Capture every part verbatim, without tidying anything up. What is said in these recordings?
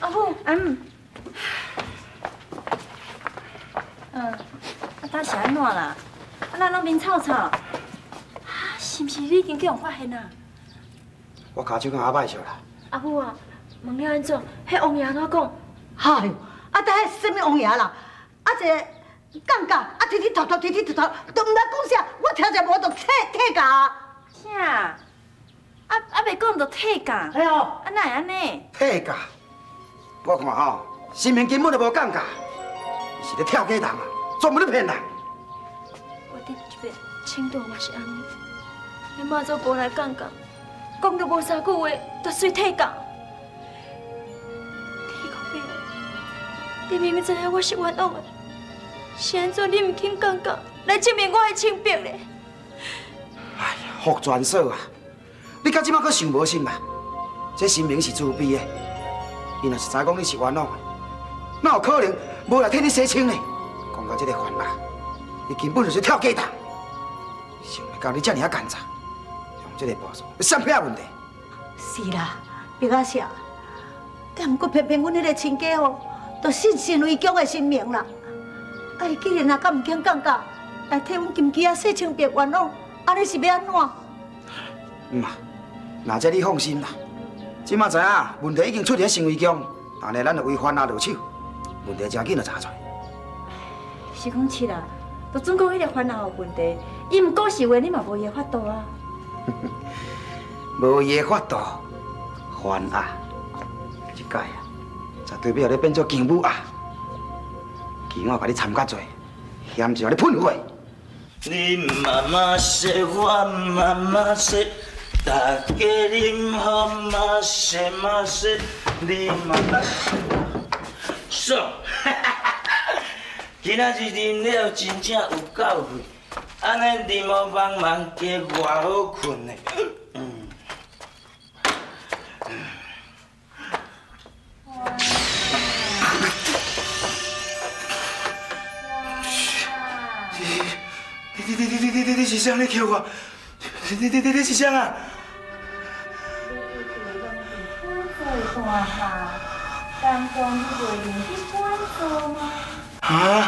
阿母，嗯，嗯，啊，当是安怎啦？啊，咱拢面臭臭，啊，是毋是你已经叫人发现啊？ 我骹手敢阿歹笑啦。 阿母啊，问了安怎？迄王爷安怎讲？ 哎呦，啊，但迄什么王爷啦？啊，一个杠杠，啊，踢踢踏踏，踢踢踏踏，都毋知讲啥，我听者无就退退价。 啥？啊啊，袂讲就退价。 哎呦， 啊，哪会安尼？ 退价？我看吼，新明根本就无降价，是咧跳假人啊，专门咧骗人。 我顶一摆青岛嘛是安尼，恁妈祖无来讲价，讲了无三句话，就随退价。天公伯，你明明知影我是冤枉的，是安怎你唔肯讲价来证明我的清白咧？ 哎呀，福全嫂啊，你到即马阁想无心啦？这新明是自卑的，伊若是知讲你是冤枉的，哪有可能无来替你洗清呢？讲到这个烦恼，伊根本就是跳假人，想袂到你遮尔啊奸诈，用这个步数要闪避问题。 是啦，别啊啥，但毋过偏偏阮迄个亲家吼，就信信为强的新明啦。啊，伊既然也敢毋肯降价，来替阮金鸡啊洗清白冤枉，安尼是要安怎？ 嗯啊，那这你放心啦。即马知影问题已经出现行为强，安尼咱就违反啊落手，问题真紧就查出来。 是讲七啦，就总讲迄个烦恼的问题，伊毋过是话，你嘛无伊的法度啊。 无伊的法度，烦啊！一届啊，绝对要互你变做强母啊！其我甲你掺较济，嫌就互你喷火。 你妈妈说，我妈妈说，大家啉好嘛说嘛说，你妈妈爽，今仔日啉了真正有够费，安尼你无帮忙加偌好困的。嗯。你你你你你你你是啥？你叫我？你你你你是啥啊？ 当中你袂用去管做吗？ 啊！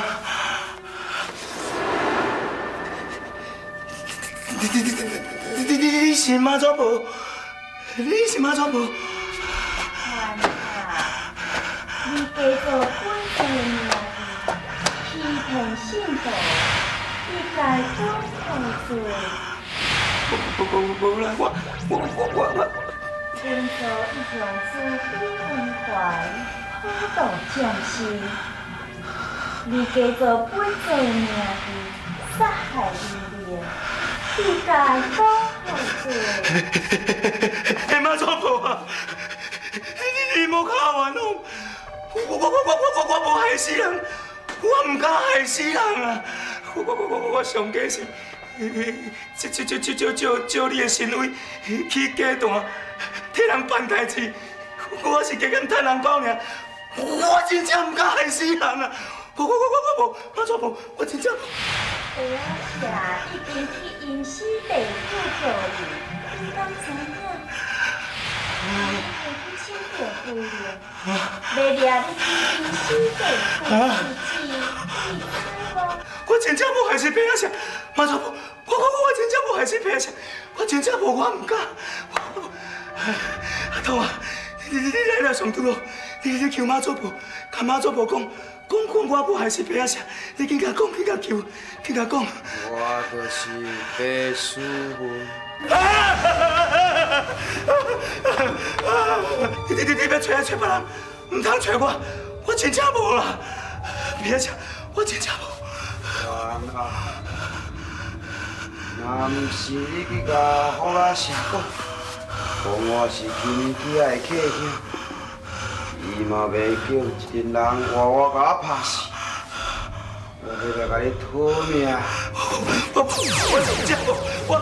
你你你你你你你是妈祖婆？你是妈祖婆？ 看啊，你家做管做命，欺骗信徒，你该做何罪？ 无无无无啦！我我我我我。 遵守一种慈悲关怀，普度众生。你家做本做命的，杀害人命，你该做何罪？ 哎妈祖婆啊！你你莫靠我弄！我我我我我我无害死人，我唔敢害死人啊！我我我我我上假是，借借借借借借借你的身位去假断，替人办代志。我是加减趁人包尔，我真正唔敢害死人啊！我我我我我无，妈祖婆，我真正。 我下已经去阴司地府做理，你敢知影？你去请着夫人，要掠你去阴司地府自治，你知无？ 我真正无害死别仔，妈祖婆，我我我真正无害死别仔，我真正无，我唔敢。阿头啊，你你你来了上拄哦，你你求妈祖婆，甲妈祖婆讲，讲讲我无害死别仔，你紧甲讲，紧甲求，紧甲讲。 我就是白书文。 你你你你要找啊找别人，唔通找我，我真正无啦，别仔，我真正无。 冤啊！若毋是你去甲福阿成讲，讲我是金鸡仔的客兄，伊嘛袂叫一群人活我甲我拍死，我要来甲你讨命。 我我真正无，我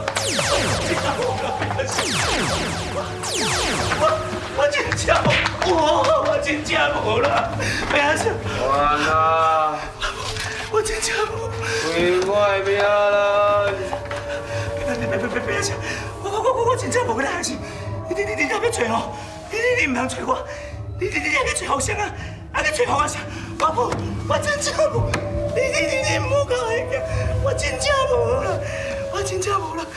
我我真正无，我我真正无啦，别仔。 冤啊！ 我真正无。 为我的命啦！ 别别别别别我我我我真正无跟你害死，你你你你若要找哦，你你你唔通找我，你你你你你找后生啊！啊，你找后生，我无，我真正无。你你你你唔好甲我惊，我真正无啦，我真正无啦。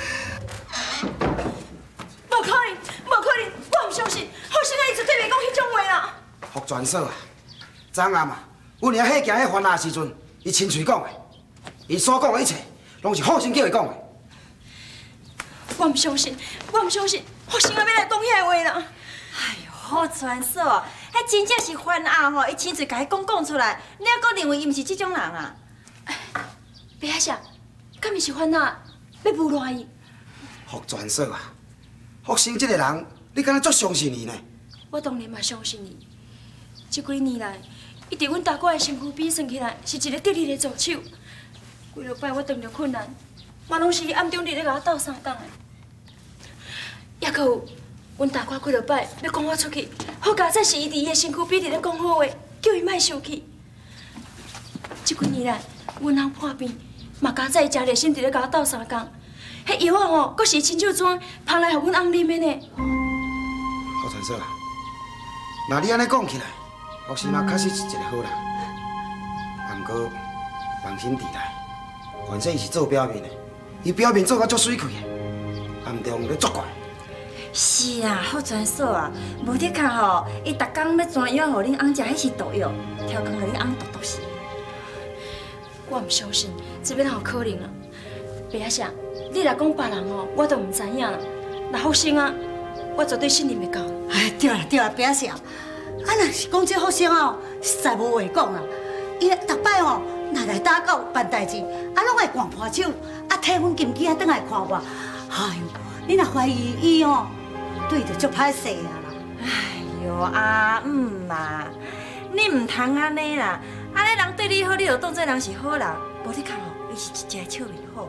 无可能，无可能，我唔相信，后生啊，伊绝对袂讲迄种话啦。 福全嫂啊，昨暗啊，阮遐迄行迄番仔时阵，伊亲嘴讲的，伊所讲的一切，拢是后生叫伊讲的。 我唔相信，我唔相信，后生啊要来讲遐话啦。 哎呦，福全嫂啊，迄真正是番仔吼，伊亲嘴甲伊讲讲出来，你还阁认为伊毋是这种人啊？ 白阿婶，敢毋是番仔要诬赖伊？ 福全嫂啊，福生这个人，你敢若足相信伊呢？ 我当然嘛相信伊。这几年来，伊伫阮大哥的身躯边算起来，是一个得力的助手。几落摆我遇到困难，嘛拢是伊暗中伫咧甲我斗相共的。也阁有，阮大哥几落摆要赶我出去，好佳哉是伊伫伊的身躯边伫咧讲好话，叫伊莫生气。这几年来，阮翁破病，嘛佳哉真热心伫咧甲我斗相共。迄药啊吼，阁是亲手装捧来互阮翁啉的呢。 福全嫂啊，那你安尼讲起来，福生啊确实是一个好人，啊毋过人心伫内，反正伊是做表面的，伊表面做甲足水气的，暗中咧作怪。 是啊，福全嫂啊，无得看吼，伊逐工要转药互恁翁食，迄是毒药，挑工互恁翁毒毒死。 我唔相信，这边哪有可能啊？白阿婶，你若讲别人哦，我都唔知影啦。那福生啊，我绝对信任袂到。 哎，对啦对啦，白小，啊若是讲这福生哦，实在无话讲啦。伊逐摆哦，若来打狗办代志，啊，拢会掼破手，啊，摕阮金鸡啊，转来看我。哎呦，你若怀疑伊哦，对着足歹势啊啦。 哎呦，阿姆啊，你唔通安尼啦！安尼人对你好，你就当做人是好人，无你看吼，你是一只笑面虎。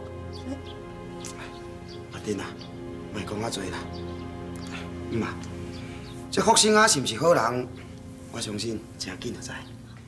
阿珍啊，莫讲遐多啦。嗯啊，这福生啊是毋是好人，我相信真紧就知。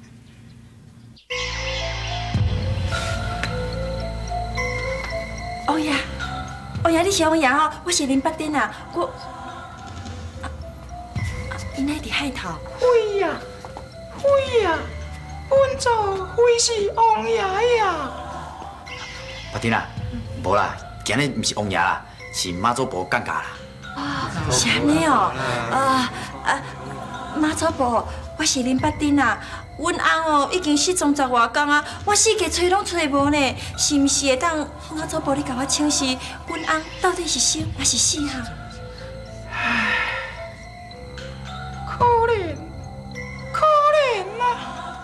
欧爷，欧爷，你是欧爷吼，我是林八珍啊，我啊啊，伊那伫海头。 非呀，非呀，阮做非是王爷呀。 八珍啊，无啦，今日毋是王爷啦，是妈祖婆降价啦。 啊，是安尼哦，啊啊，妈祖婆，我是林八珍啊。阮翁哦，已经失踪十外天啊，我四界找拢找无呢，是毋是会当妈祖婆你甲我请示，阮翁到底是生还是死哈？ 唉，可怜，可怜啊！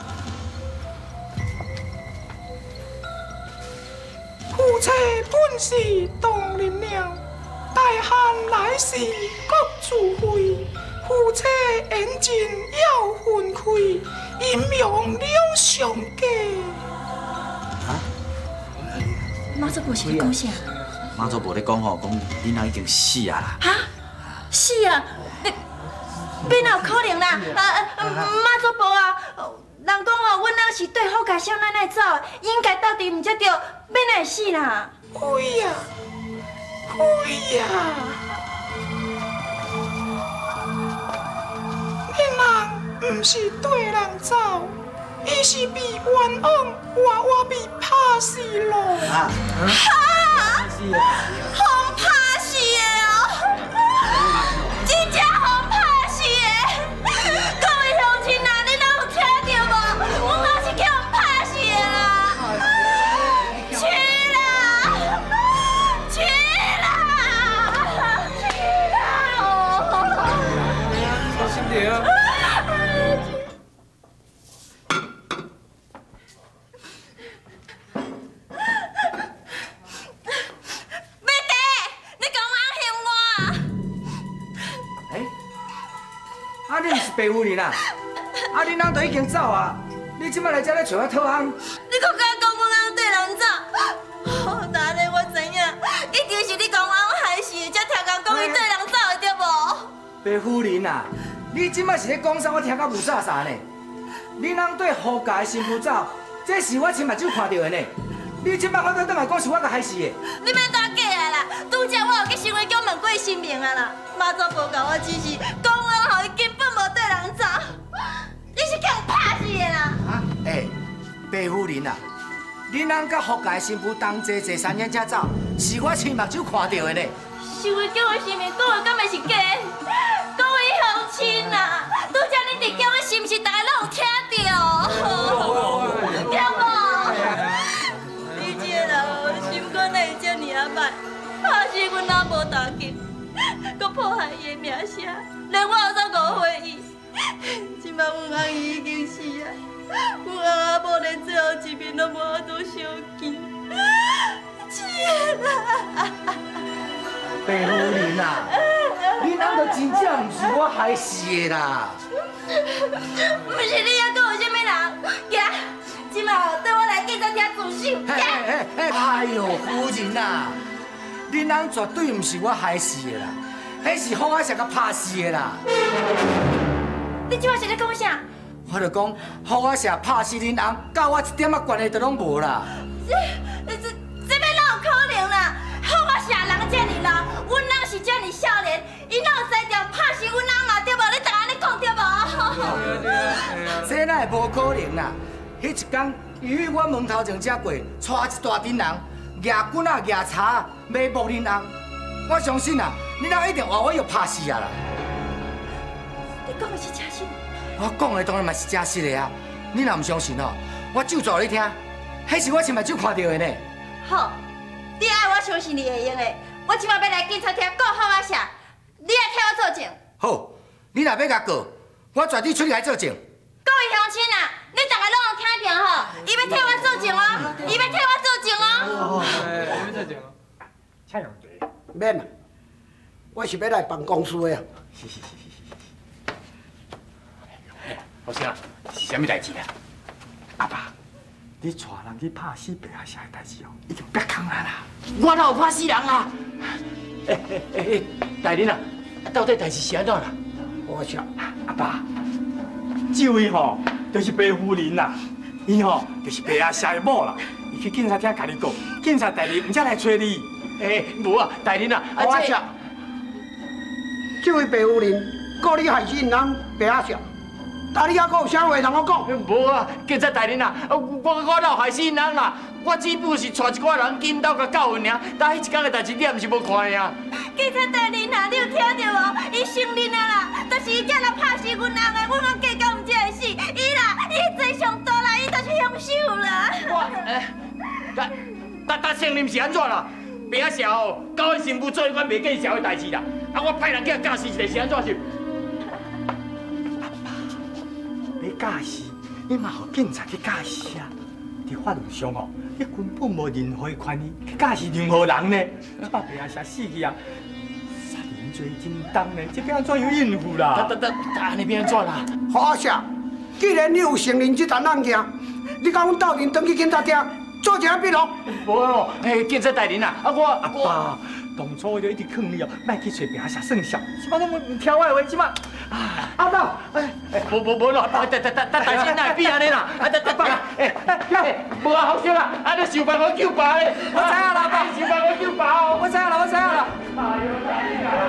夫妻本是同林鸟，大汉来时各自飞。夫妻缘尽要分开，阴阳两相隔。 啊？ 妈祖婆是咧讲啥？ 妈祖婆咧讲吼，讲恁翁已经死啊啦。 哈？死啊？你你哪有可能啦？啊啊！妈祖婆啊，人讲哦，阮翁是对好家少奶奶走，应该到底毋才对，免来死啦。 会呀，会呀。恁翁毋是对人走，伊是被冤枉，活活被拍死咯。 啊？ 哈！互拍死的哦，真正互拍死的。各位乡亲啊，你哪有听到无？阮妈是叫互拍死的啦。去啦，去啦，去啦！哦。 小心点啊！啊，你毋是白夫人啊？啊，恁翁都已经走啊！你即摆来这咧找我讨翁？ 你搁敢讲阮翁对人走？哦，那呢我知影，一定是你讲阮害死的，才听人讲伊对人走的对无？ 白夫人啊，你即摆是咧讲啥？我听甲无煞煞呢？恁翁对何家的媳妇走，这是我亲目睭看到的呢。你即摆我再倒来讲是我甲害死的？ 你免打假啊啦！拄则我有去新华宫问过伊姓名啊啦，妈祖婆甲我指示，讲阮后伊根本无对人走。 叫拍死的啦！ 啊，哎，白夫人啊，恁翁甲福家新妇同齐坐三眼才走，是我亲目睭看到的呢。 是为叫我性命，讲的敢会是假？各位乡亲啊，拄则恁伫叫我是毋是大家拢有听到？对无？你这个人心肝哪会这尔啊歹？拍死阮阿无打紧，搁破坏伊的名声，连我有啥误会伊？即摆阮阿姨已经死啊，阮阿某连最后一面都无法度相见。天啊！ 白夫人啊，恁翁就真正毋是我害死的啦。 不是你还阁有啥物人？行，即摆哦，跟我来警察厅自首。 哎哎哎！哎呦，夫人啊，恁翁绝对毋是我害死的啦，迄是福阿社甲拍死的啦。 你即摆是咧讲啥？ 我就讲福阿社拍死恁翁，甲我一点仔关系都拢无啦。 这这这边哪有可能啦？福阿社人遮尔老，阮翁是遮尔少年，伊哪有才调拍死阮翁嘛？对无？你逐个安尼讲对无？ 这哪会无可能啦？迄一天，伊去阮门头前才过，带一大群人，举棍啊、举叉，要捕恁翁。我相信啊，恁翁一定换我药拍死啊啦！ 你讲的是真实？ 我讲的当然嘛是真实的啊！你若唔相信哦，我就做你听，迄是我亲目睭看到的呢。 好，你爱我相信你会用的。我即摆要来警察厅告福阿社，你来替我作证。 好，你若要甲告，我绝对出去来作证。 各位乡亲啊，你大家拢有听到吼？伊要替我作证哦，伊要替我作证哦。 哎，要作证哦，请用茶。 免啊，我是要来办公司的啊。 是是是是是。老师啊，是啥物代志啊？ 阿爸，你带人去拍死白阿社的代志哦，已经别空啊啦。 我哪有拍死人啊？哎哎哎，大人啊，到底代志是安怎啦？ 我想， 阿爸，这位吼就是白夫人啦，伊吼就是白阿社的某啦。伊去警察厅甲你告，警察代理唔才来找你。 哎，无啊，大人啊，啊这我想，这位白夫人告你害死人白阿社。但你还阁有啥话通我讲？ 无啊，警察大人啊，我我哪有害死人啦？我只不过是带一寡人进到甲教训尔，但迄一天的代志你也毋是无看呀。 警察大人啊，你有听到无？伊承认啊啦，就是伊叫人拍死阮翁的，阮翁计较毋才会死。伊啦，伊罪上大啦，伊就是凶手啦。 我哎，但但但承认是安怎啦？白阿社哦，交迄新妇做一款袂见社会代志啦，啊我派人去教死一个是安怎是？ 你假死，你嘛互警察去假死啊！伫法律上哦，你根本无任何权利去假死任何人呢。这把白阿社死去啊，杀人罪真重呢，这要安怎样应付啦？ 得得得，安尼要安怎啦？ 福阿社，既然你有承认这单案件，你甲阮斗阵登去警察厅做一下笔录。 无哦，哎，警察大人啊，啊我阿爸，当初我就一直劝你哦，莫去找白阿社算账，即摆拢唔听我的话，即摆。 阿爸， 哎，无无无咯，等等等等，代志哪会变安尼啦？啊，等等等，哎哎，无啊，好笑啦，啊，你想办法救爸咧？ 我知影啦，爸， 想办法救爸哦。 我知影啦，我知影啦。 哎呦，大人啊！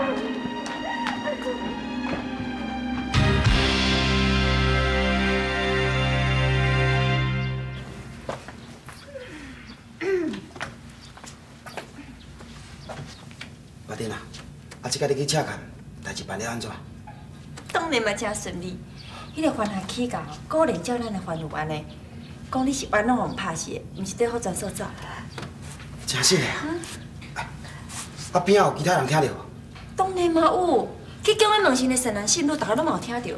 马丁啊，啊，即个你去洽看，代志办了安怎？ 当然嘛真顺利，迄个犯案起价果然照咱的还有安尼，讲你是冤枉互拍死的，毋是在福转所走。 真实的啊！啊边仔有其他人听到无？ 当然嘛有，去叫阮两姓的善男信女，大家拢嘛有听到。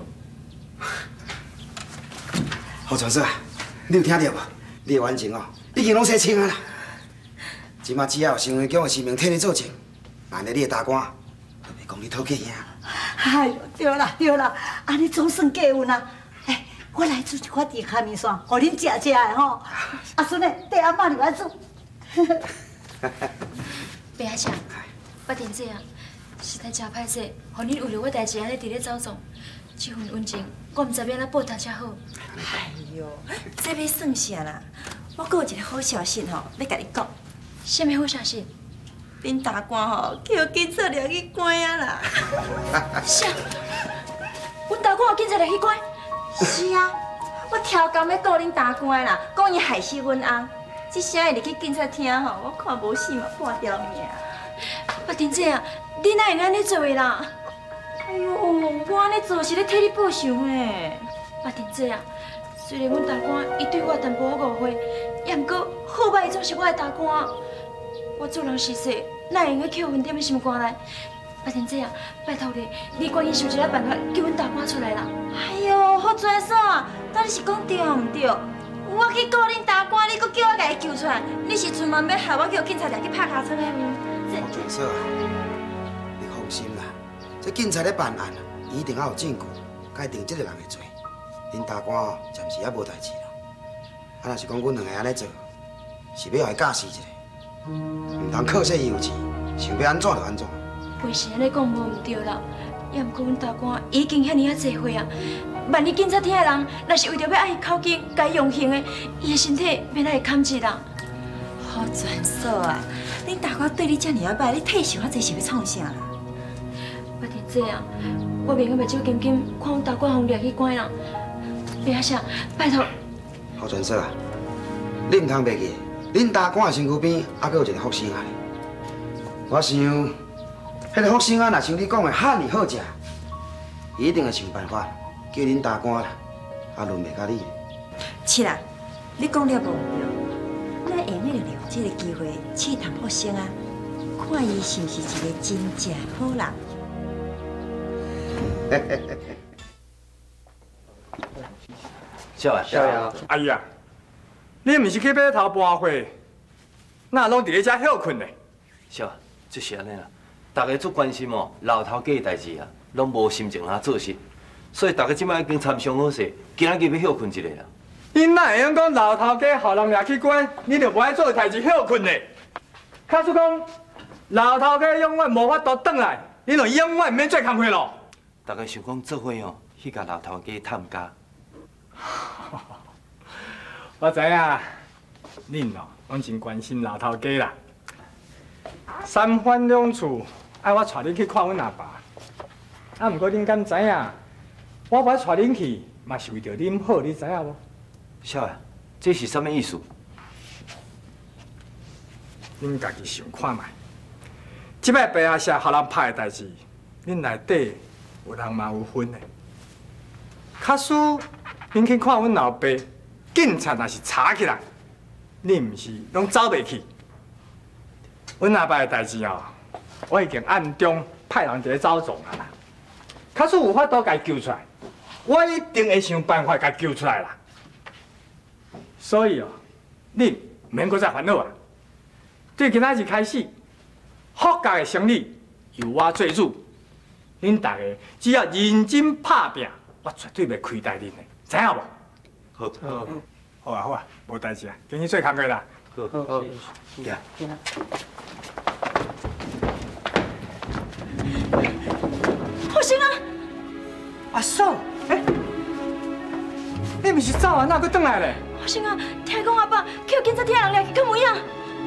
何传说啊，你有听到无？你的冤情哦，已经拢洗清啊啦。即马只要有新闻讲的姓名替你做证，安尼你的大官就袂讲你讨计赢。 哎呦，对啦对啦，安尼总算过运啦。哎，我来煮一块地卡面线，互恁食食的吼。阿孙呢，缀阿妈入来煮。 白阿社，我田姐啊，实在真歹势，互恁为了我代志安尼伫咧走总，这份恩情我毋知要安怎报答才好。 哎呦， 这要算啥啦？我阁有一个好消息吼，要甲你讲。啥物好消息？恁大官吼叫警察掠去关啊啦！啥？阮大官有警察掠去关？ 是啊， 我超工要告恁大官啦，讲伊害死阮翁。这声会入去警察厅吼，我看无死嘛半条命。 八婷姐啊，你哪会安尼做的啦？ 哎呦，我安尼做是咧替你报仇呢。 八婷姐啊，虽然阮大官伊对我淡薄误会，也毋过好歹伊总是我的大官。我做人实事，哪会用去扣分踮咧心肝内？八婷姐啊，拜托你，你赶紧想一个办法，救阮大官出来啦！ 哎呦，好专嫂啊，到底是讲对毋对？我去告恁大官，你搁叫我甲伊救出来，你是存望要害我叫警察来去拍尻川的吗？ 黄全嫂啊，你放心啦，这警察咧办案啊，一定要有证据，该定这个人的罪。恁大官哦，暂时还无代志啦。啊，若是讲阮两个安尼做，是要互伊假死一下，唔通靠这油钱，想要安怎就安怎。 话是安尼讲无毋对啦，也毋过阮大官已经遐尼啊济岁啊，万一警察厅的人若是为着要爱伊口径，甲伊用刑的，伊的身体免来会堪一啦。 好专嫂啊，恁大官对你遮尔啊歹，你退休啊，这是要创啥啦？ 八婷姐啊，我明个目睭紧紧看阮大官互掠去关啦。白阿婶，拜托。 好全嫂啊，你唔通袂记，恁大官的身躯边还阁有一个福星啊！我想。迄个福星啊，若像你讲的遐尼好食，一定会想办法叫恁大官啦，啊轮袂到你。 是啦，你讲了无对，咱会用利用这个机会试探福星啊，看伊是毋是一个真正好人。 少爷，少爷， 哎呀，你毋是去码头搬货，哪拢伫咧遮休困呢？ 少爷，就是安尼啦。大家足关心哦，老头家的代志啊，拢无心情通做事，所以大家即摆已经参详好势，今仔日要休困一下啦。 你哪会用讲老头家互人掠去关，你就无爱做代志休困呢？假使讲老头家永远无法度转来，你就永远免做工课咯。 大家想讲做伙哦，去甲老头家探家。 我知影，恁哦，拢真关心老头家啦。三番两次。爱我带你去看阮阿爸，啊！毋过恁敢知影？我把带恁去，嘛是为着恁好，你知影无？ 少爷，这是什么意思？ 恁家己想看卖，即摆白阿社互人拍的代志，恁内底有人嘛有份的。假使恁去看阮老爸，警察若是查起来，恁毋是拢走袂去？阮阿爸的代志哦。我已经暗中派人伫咧走踪啊啦，假使有法度甲伊救出来，我一定会想办法甲伊救出来啦。所以哦，你免搁再烦恼啊。对今仔日开始，福家的生意由我做主，恁大家只要认真拍拼，我绝对袂亏待恁的，知影无？ 好，好， 好啊好啊，无代志啊，今日做工课啦。 好，好，行。 福星啊！ 阿嫂，哎，你毋是走啊，哪搁转来咧？ 福星啊，听讲阿爸叫警察厅人掠去，敢有影？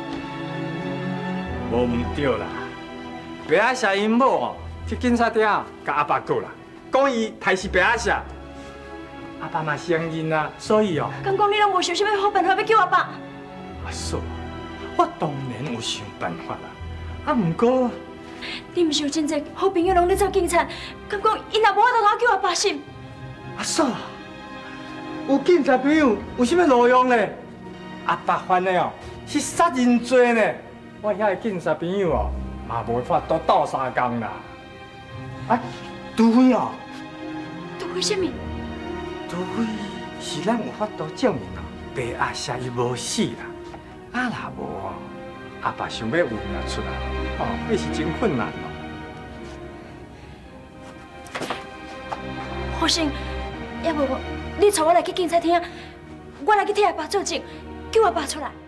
无毋对啦，白阿社因某哦，去警察厅甲阿爸告啦，讲伊害死白阿社，阿爸嘛承认啊，所以哦。 敢讲你拢无想啥物好办法要救阿爸？ 阿嫂，我当然有想办法啦，啊，毋过。 你毋是有真济好朋友拢咧找警察，敢讲因若无法度通救阿爸心？ 阿嫂，有警察朋友有啥物路用呢？阿爸犯的哦是杀人罪呢，我遐个警察朋友哦嘛无法度斗相共啦。啊，除非哦， 除非啥物？ 除非是咱有法度证明哦，白阿社伊无死啦。啊，若无哦，阿爸想要有命出来。哦，那是真困难哦。 福星，要不你带我来去警察厅，我来去替阿爸作证，救阿爸出来。